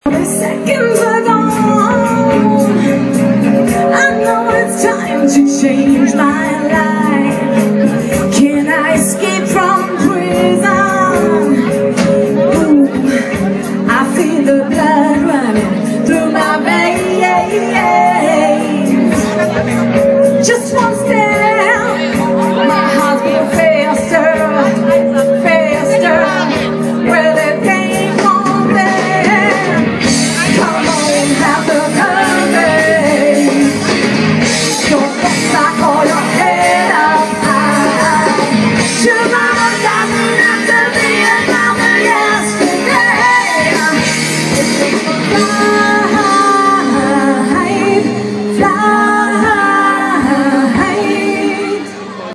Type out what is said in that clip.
The seconds are gone. I know it's time to change my life.